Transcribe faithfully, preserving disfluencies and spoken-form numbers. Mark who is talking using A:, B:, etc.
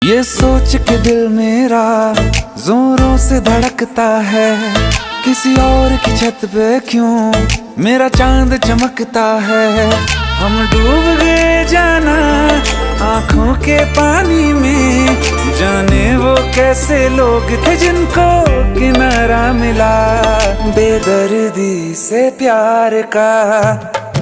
A: ये सोच के दिल मेरा जोरों से धड़कता है, किसी और की छत पे क्यों मेरा चांद चमकता है। हम डूब गए जाना आंखों के पानी में, जाने वो कैसे लोग थे जिनको किनारा मिला बेदर्दी से प्यार का।